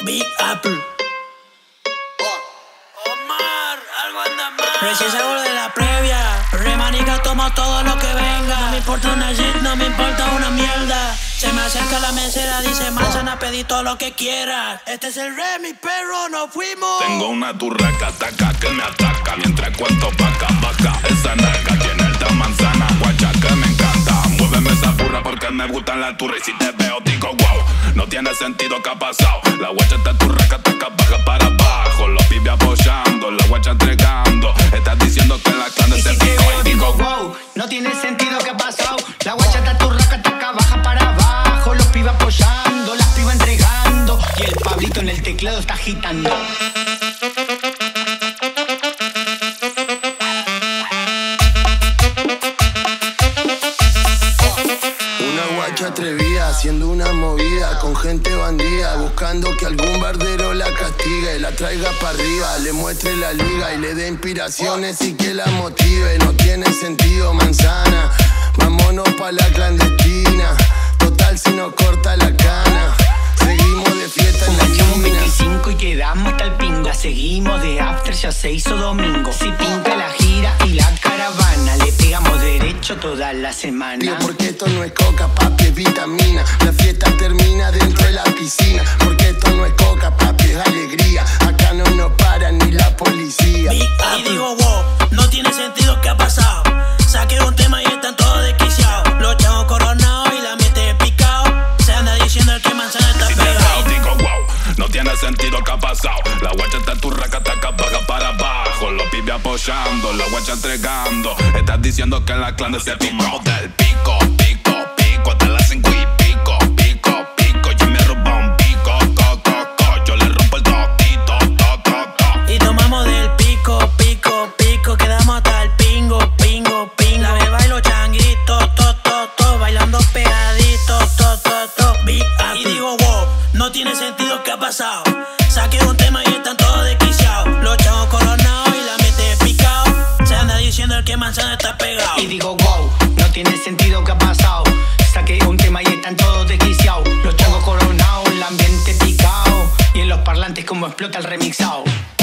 Big Apple. Omar, algo anda mal. Recién salgo de la previa. Remanica, tomo todo lo que venga. No me importa una shit, no me importa una mierda. Se me acerca la mesera, dice manzana, pedí todo lo que quieras. Este es el re, mi perro, nos fuimos. Tengo una turraca, taca, que me ataca. Mientras cuento vaca, vaca. Esa naca tiene alta manzana, guacha, que me encanta. Muéveme esa burra porque me gustan las turras. Y si te veo, digo wow, no tiene sentido que ha pasado. La guacha está turraca, taca, baja para abajo. Los pibes apoyando, la guacha entregando. Estás diciendo que en la clan se pico. Y digo wow, no tiene sentido que ha pasado. La guacha está turraca, taca, baja para abajo. Los pibes apoyando, las pibas entregando. Y el Pablito en el teclado está agitando. Atrevida, haciendo una movida con gente bandida, buscando que algún bardero la castigue, la traiga para arriba, le muestre la liga y le dé inspiraciones y que la motive. No tiene sentido, manzana, vámonos pa' la clandestina, total si nos corta la cana, seguimos de fiesta en la esquina. 25 y quedamos hasta el pingo, la seguimos de after, ya se hizo domingo. Si pinta la gira y la caravana, le pegamos derecho toda la semana. Tío, porque esto no es coca, papi, es vitamina. La fiesta termina dentro de la piscina. Porque esto no es coca, papi, es alegría. Acá no nos para ni la policía. Y digo wow, no tiene sentido que ha pasado. Saqué un tema y están todos desquiciados. Los chavos coronados y la mente picado. Se anda diciendo el que manzana está pegado. Digo wow, no tiene sentido que ha pasado. La guacha está turraca, taca, baja para abajo. Los pibes apoyando, la guacha entregando. Estás diciendo que en la clan se tomamos del pico, pico, pico, hasta las 5 y pico, pico, pico. Yo me robo un pico, co, yo le rompo el toquito, to. Y tomamos del pico, pico, pico. Quedamos hasta el pingo, pingo, pingo. La beba y los changuitos, to, bailando pegaditos, to. Big Apple. Y digo wow, no tiene sentido que ha pasado. Saqué un tema y están todos desquiciados. Los chavos coronados y la mente picado. Se anda diciendo el que manzana está pegado. Y digo wow, no tiene sentido que ha pasado. Saqué un tema y están todos desquiciados. Los changos coronados, el ambiente picado. Y en los parlantes como explota el remixado.